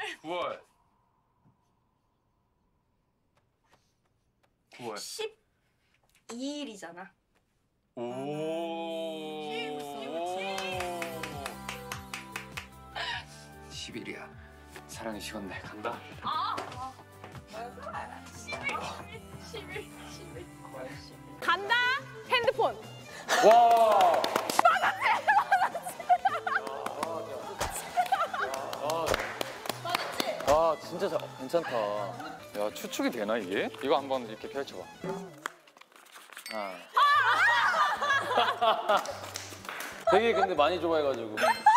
9월. 12일이잖아. 오. 10일이야. 사랑이 식었네. 간다. 11. 간다. 핸드폰. 와. 아 진짜 괜찮다. 야 추측이 되나 이게? 이거 한번 이렇게 펼쳐봐. 되게 근데 많이 좋아해가지고.